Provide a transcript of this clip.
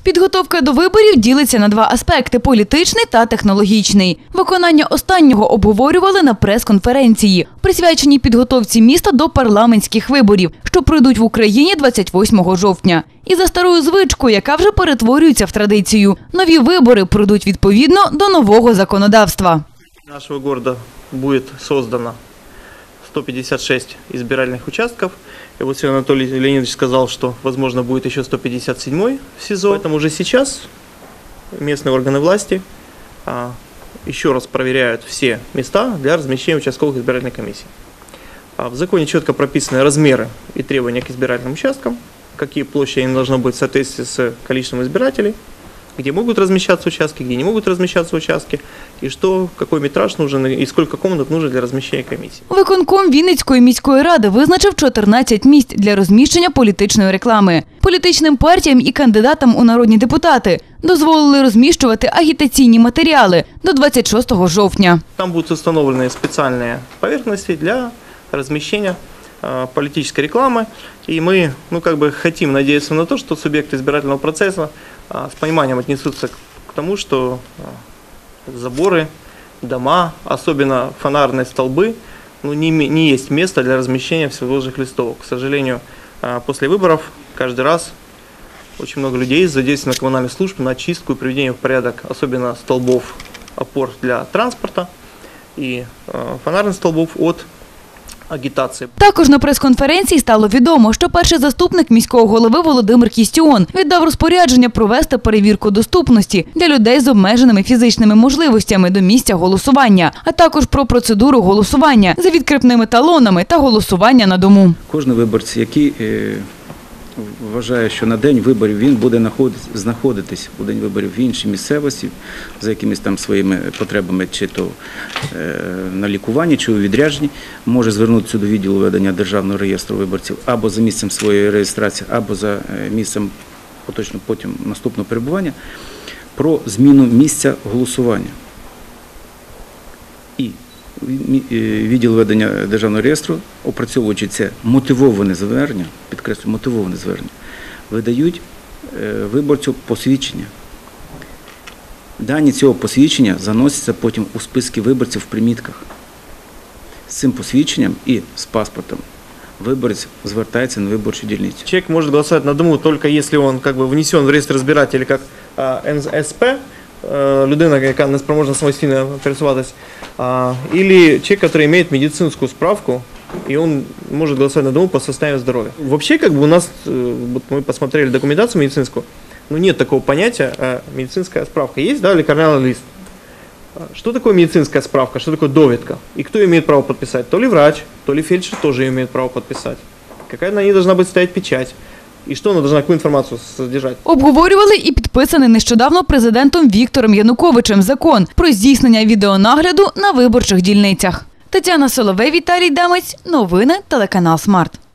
Підготовка до виборів ділиться на два аспекти – політичний та технологічний. Виконання останнього обговорювали на прес-конференції, присвяченій підготовці міста до парламентських виборів, що пройдуть в Україні 28 жовтня. І за старою звичкою, яка вже перетворюється в традицію, нові вибори пройдуть відповідно до нового законодавства. Нашего города будет создано 156 избирательных участков. И вот сегодня Анатолий Леонидович сказал, что, возможно, будет еще 157-й в СИЗО. Поэтому уже сейчас местные органы власти еще раз проверяют все места для размещения участковых избирательных комиссий. В законе четко прописаны размеры и требования к избирательным участкам, какие площади не должно быть в соответствии с количеством избирателей, где могут размещаться участки, где не могут размещаться участки, и что, какой метраж нужен, и сколько комнат нужно для розміщення комісії. Виконком Вінницької міської ради визначив 14 місць для розміщення політичної реклами. Політичним партіям і кандидатам у народні депутати дозволили розміщувати агітаційні матеріали до 26 жовтня. Там будуть встановлені спеціальні поверхності для розміщення политической рекламы, и мы, хотим надеяться на то, что субъекты избирательного процесса с пониманием отнесутся к тому, что заборы, дома, особенно фонарные столбы, не есть место для размещения всевозможных листовок. К сожалению, после выборов каждый раз очень много людей задействовано коммунальных служб на очистку и приведение в порядок, особенно столбов опор для транспорта и фонарных столбов от агітації. Також на прес-конференції стало відомо, що перший заступник міського голови Володимир Кістіон віддав розпорядження провести перевірку доступності для людей з обмеженими фізичними можливостями до місця голосування, а також про процедуру голосування за відкріпними талонами та голосування на дому. Кожен виборець, який вважає, що на день виборів він буде знаходитись у день виборів в іншій місцевості за якимись там своїми потребами, чи то на лікуванні, чи у відрядженні, може звернутися до відділу ведення Державного реєстру виборців або за місцем своєї реєстрації, або за місцем поточно потім наступного перебування про зміну місця голосування. І відділ ведення Державного реєстру, опрацьовуючи це мотивоване звернення, підкреслюю, мотивоване звернення, видають виборцю посвідчення. Дані цього посвідчення заносяться потім у списки виборців в примітках. З цим посвідченням і з паспортом виборець звертається на виборчу дільницю. Человек может голосовать на дому только если он внесен в реєстр избирателей как НСП, людина, яка не спроможна самостійно пересуватись, или человек, который имеет медицинскую справку, и он может голосовать на дому по состоянию здоровья. Вообще, у нас, мы посмотрели документацию медицинскую, нет такого понятия медицинская справка. Есть, да, лекарный лист. Что такое медицинская справка, что такое довідка? И кто имеет право подписать? То ли врач, то ли фельдшер тоже имеет право подписать. Какая на ней должна быть стоять печать? І що вона повинна, яку інформацію содержати? Обговорювали і підписаний нещодавно президентом Віктором Януковичем закон про здійснення відеонагляду на виборчих дільницях. Тетяна Соловей, Віталій Дамець. Новини телеканал Смарт.